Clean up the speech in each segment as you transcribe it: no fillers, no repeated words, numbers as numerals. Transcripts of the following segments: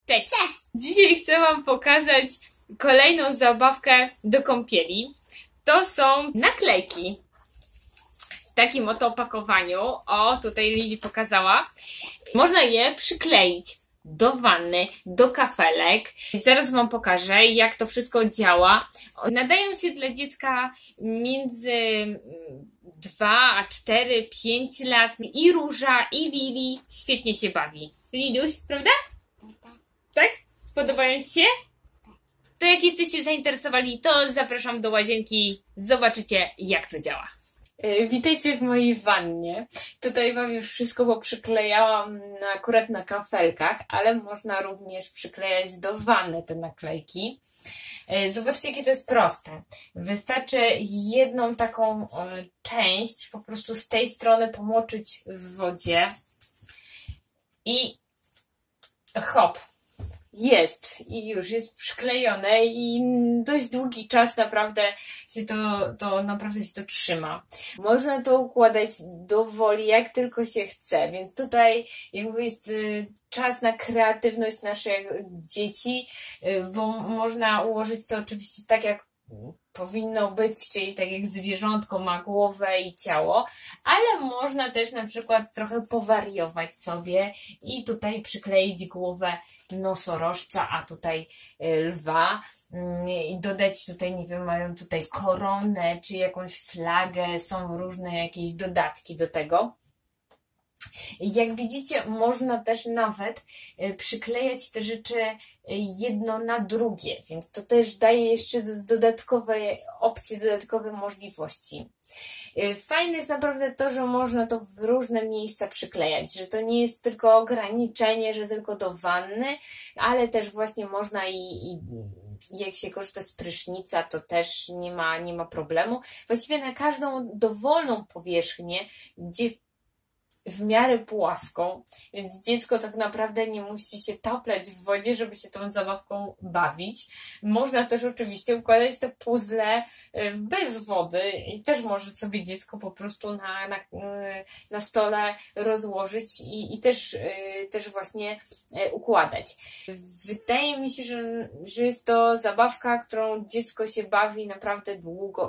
Cześć! Dzisiaj chcę Wam pokazać kolejną zabawkę do kąpieli. To są naklejki w takim oto opakowaniu. O, tutaj Lili pokazała. Można je przykleić do wanny, do kafelek. Zaraz Wam pokażę, jak to wszystko działa. Nadają się dla dziecka między 2, 4, 5 lat. I Róża, i Lili świetnie się bawi. Liliuś, prawda? Tak? Podobają Ci się? To jak jesteście zainteresowani, to zapraszam do łazienki. Zobaczycie, jak to działa. Witajcie w mojej wannie. Tutaj Wam już wszystko poprzyklejałam akurat na kafelkach, ale można również przyklejać do wanny te naklejki. Zobaczcie, jakie to jest proste. Wystarczy jedną taką część po prostu z tej strony pomoczyć w wodzie i hop. Jest i już jest przyklejone i dość długi czas naprawdę się naprawdę się to trzyma. Można to układać dowoli jak tylko się chce, więc tutaj jakby jest czas na kreatywność naszych dzieci, bo można ułożyć to oczywiście tak jak powinno być, czyli tak jak zwierzątko ma głowę i ciało, ale można też na przykład trochę powariować sobie i tutaj przykleić głowę nosorożca, a tutaj lwa i dodać tutaj, nie wiem, mają tutaj koronę czy jakąś flagę, są różne jakieś dodatki do tego. Jak widzicie, można też nawet przyklejać te rzeczy jedno na drugie, więc to też daje jeszcze dodatkowe opcje, dodatkowe możliwości. Fajne jest naprawdę to, że można to w różne miejsca przyklejać, że to nie jest tylko ograniczenie, że tylko do wanny, ale też właśnie można i jak się korzysta z prysznica, to też nie ma problemu. Właściwie na każdą dowolną powierzchnię, gdzie w miarę płaską, więc dziecko tak naprawdę nie musi się taplać w wodzie, żeby się tą zabawką bawić. Można też oczywiście układać te puzzle bez wody i też może sobie dziecko po prostu na stole rozłożyć i też właśnie układać. Wydaje mi się, że jest to zabawka, którą dziecko się bawi naprawdę długo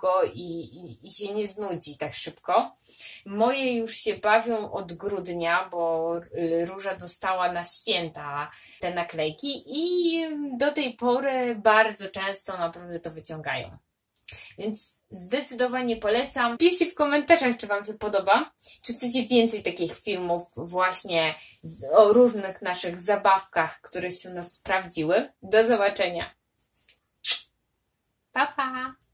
i się nie znudzi tak szybko. Moje już się bawią od grudnia, bo Róża dostała na święta te naklejki i do tej pory bardzo często naprawdę to wyciągają. Więc zdecydowanie polecam. Piszcie w komentarzach, czy Wam się podoba, czy chcecie więcej takich filmów właśnie o różnych naszych zabawkach, które się u nas sprawdziły. Do zobaczenia. Pa, pa!